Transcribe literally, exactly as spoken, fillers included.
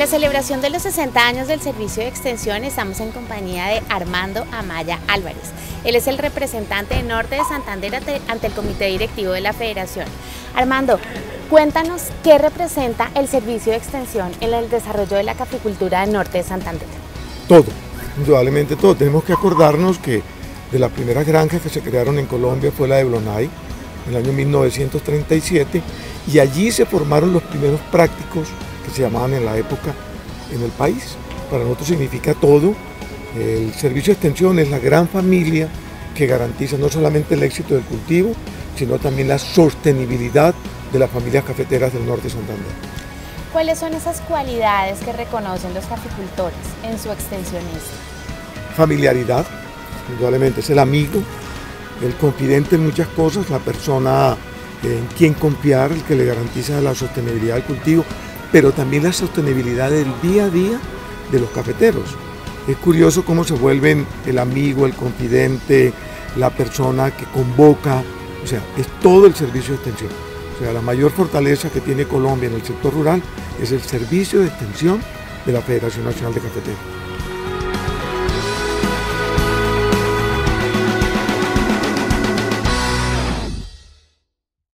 la celebración de los sesenta años del Servicio de Extensión estamos en compañía de Armando Amaya Álvarez. Él es el representante de Norte de Santander ante el Comité Directivo de la Federación. Armando, cuéntanos qué representa el Servicio de Extensión en el desarrollo de la caficultura de Norte de Santander. Todo, indudablemente todo. Tenemos que acordarnos que de las primeras granjas que se crearon en Colombia fue la de Blonay, en el año mil novecientos treinta y siete, y allí se formaron los primeros prácticos que se llamaban en la época en el país. Para nosotros significa todo. El Servicio de Extensión es la gran familia que garantiza no solamente el éxito del cultivo, sino también la sostenibilidad de las familias cafeteras del norte de Santander. ¿Cuáles son esas cualidades que reconocen los caficultores en su extensionista? Familiaridad, indudablemente, es el amigo, el confidente en muchas cosas, la persona en quien confiar, el que le garantiza la sostenibilidad del cultivo, pero también la sostenibilidad del día a día de los cafeteros. Es curioso cómo se vuelven el amigo, el confidente, la persona que convoca, o sea, es todo el servicio de extensión. O sea, la mayor fortaleza que tiene Colombia en el sector rural es el servicio de extensión de la Federación Nacional de Cafeteros.